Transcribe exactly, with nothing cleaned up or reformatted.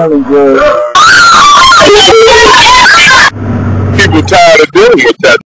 smelling good. People tired of dealing with that.